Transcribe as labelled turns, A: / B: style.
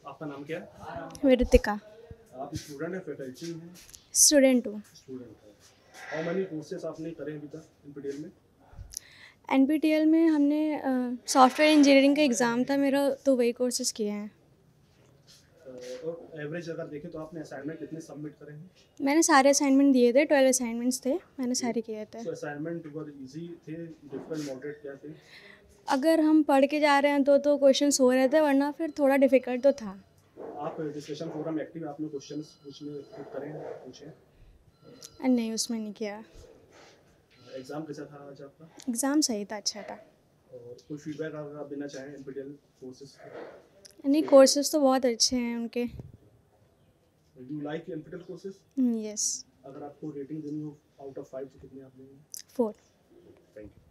A: आपका नाम क्या है?
B: ऋतिका।
A: आप स्टूडेंट हैं, फैकल्टी हैं?
B: स्टूडेंट हूँ।
A: स्टूडेंट है। हाउ मेनी कोर्सेज आपने करे अभी तक एनपीटीईएल में?
B: एनपीटीईएल में हमने सॉफ्टवेयर इंजीनियरिंग का एग्ज़ाम था मेरा, तो वही कोर्सेज़ किए हैं।
A: और एवरेज अगर देखें तो आपने असाइनमेंट कितने सबमिट करे हैं?
B: मैंने सारे असाइनमेंट दिए थे, 12 असाइनमेंट्स थे, मैंने सारे किए थे।
A: सो असाइनमेंट वर इजी थे, डिफिकल्ट, मॉडरेट क्या थे?
B: अगर हम पढ़ के जा रहे हैं तो क्वेश्चंस हो रहे थे, वरना फिर थोड़ा डिफ़िकल्ट तो था।
A: आप डिस्कशन फोरम एक्टिव, आपने क्वेश्चंस पूछने पुट करें, पूछे?
B: नहीं, उसमें नहीं किया।
A: एग्जाम कैसा था आज आपका?
B: एग्ज़ाम सही था, अच्छा था।
A: और कोई फीडबैक अगर आप देना चाहें एनपीटीईएल कोर्सेज?
B: नहीं, कोर्सेज़ तो बहुत अच्छे हैं उनके।
A: Do you like NPTEL courses?
B: Yes.
A: अगर आपको रेटिंग देनी हो आउट ऑफ 5 तो कितने आप देंगे?
B: 4।
A: Thank you.